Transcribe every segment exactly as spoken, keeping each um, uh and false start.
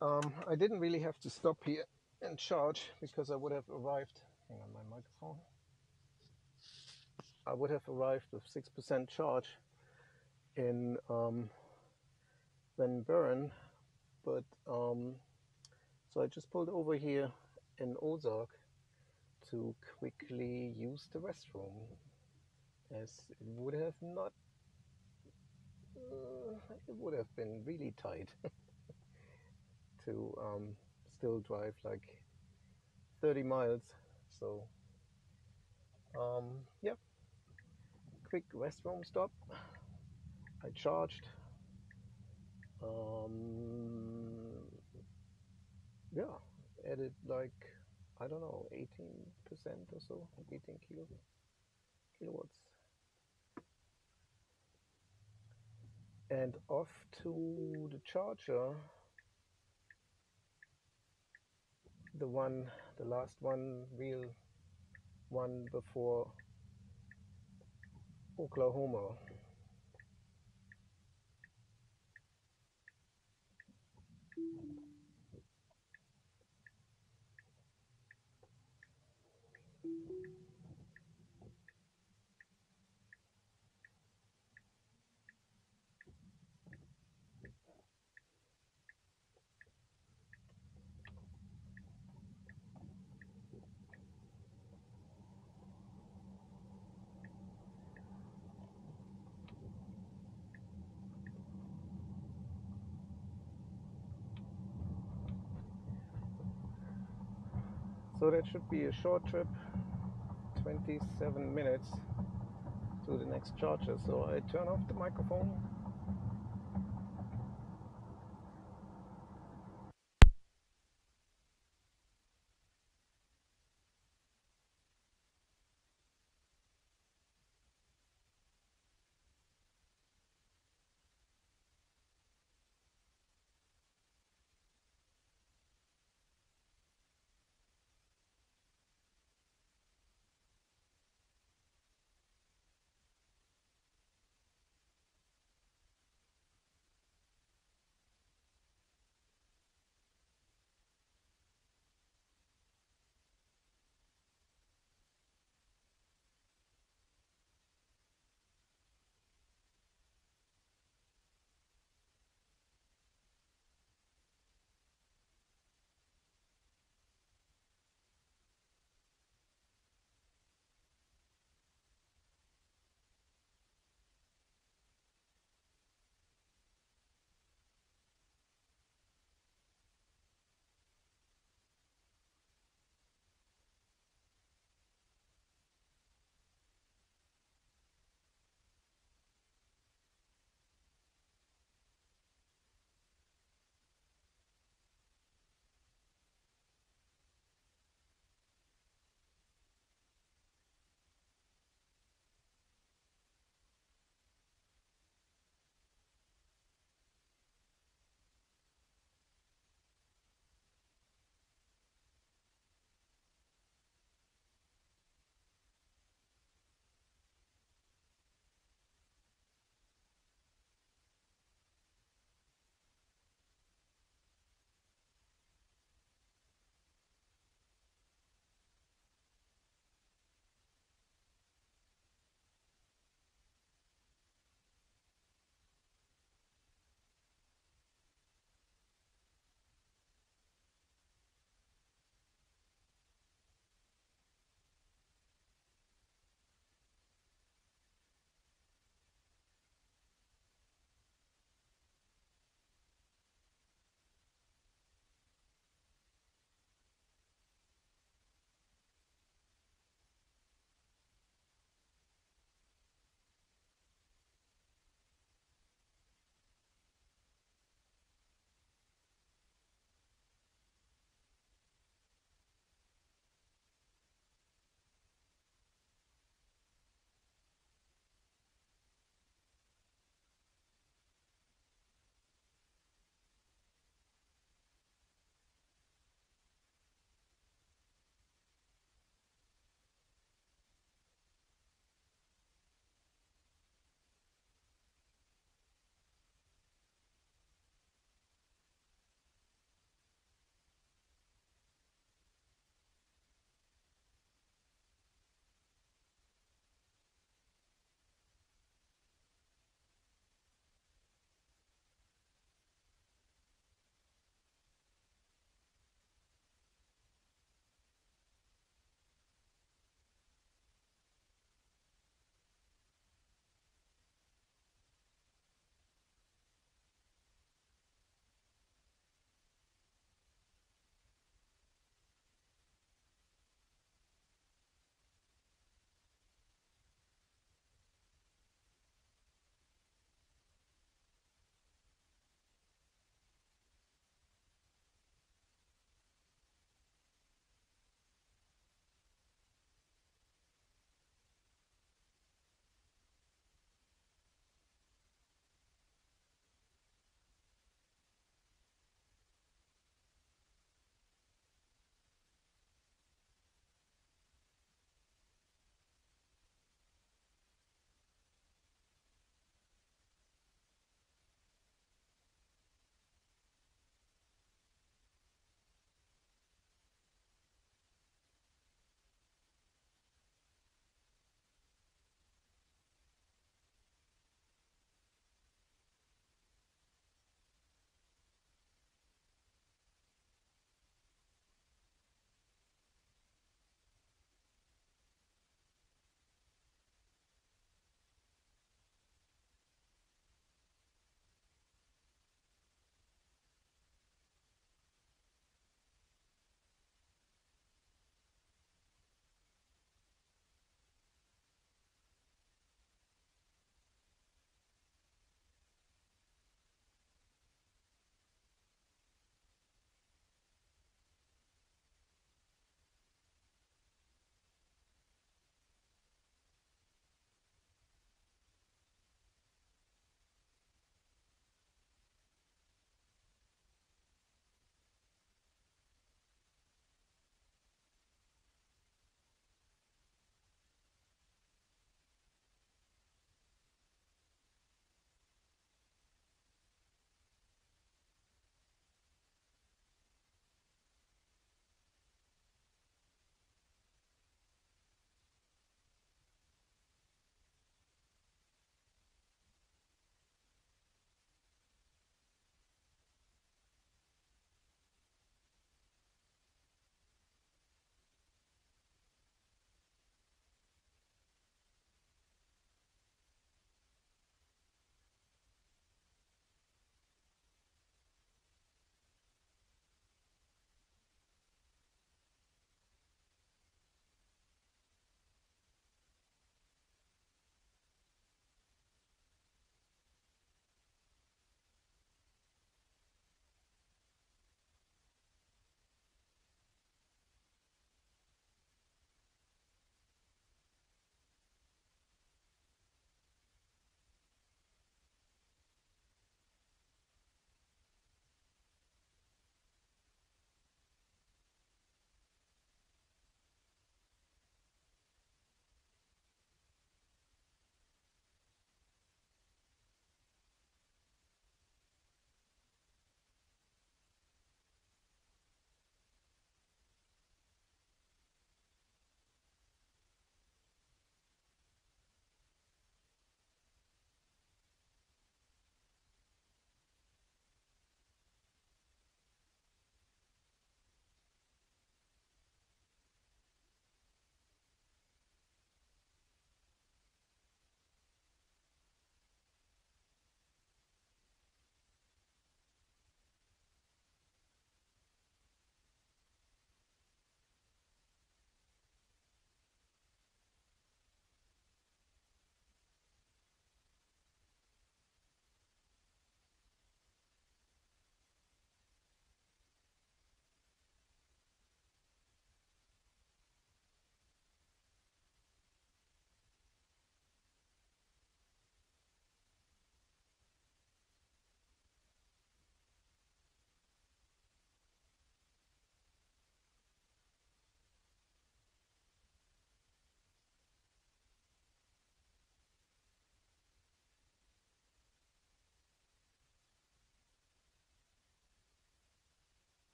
Um, I didn't really have to stop here and charge because I would have arrived. Hang on, my microphone. I would have arrived with six percent charge in um, Van Buren, but um, so I just pulled over here in Ozark to quickly use the restroom, as it would have not. Uh, it would have been really tight to um, still drive like thirty miles. So um, yeah, quick restroom stop. I charged. Um, yeah, added like I don't know, eighteen percent or so, eighteen kilo, kilowatts, and off to the charger. The one, the last one, real one before Oklahoma. So that should be a short trip, twenty-seven minutes to the next charger. So I turn off the microphone.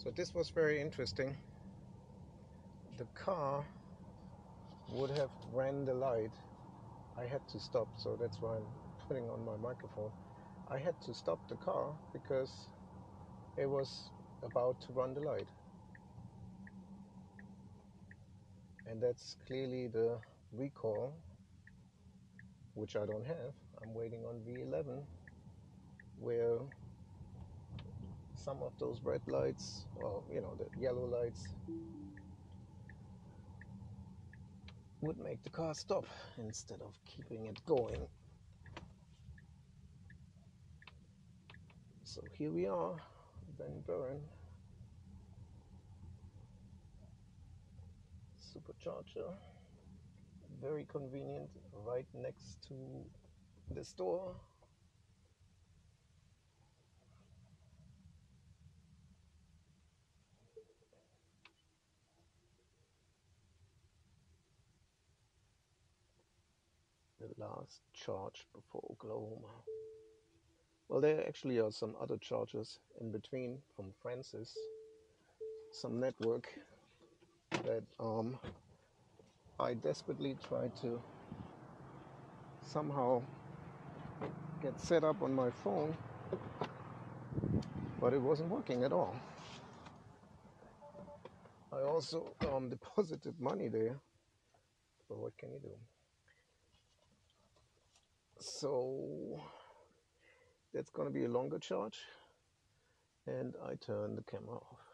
So this was very interesting. The car would have ran the light. I had to stop, so that's why I'm putting on my microphone. I had to stop the car because it was about to run the light. And that's clearly the recall, which I don't have. I'm waiting on V eleven, where some of those red lights, or you know, the yellow lights, would make the car stop instead of keeping it going. So here we are, Van Buren supercharger, very convenient, right next to the store. The last charge before Oklahoma. Well, there actually are some other chargers in between from Francis, some network that um, I desperately tried to somehow get set up on my phone, but it wasn't working at all. I also um, deposited money there, but what can you do? So that's going to be a longer charge, and I turn the camera off.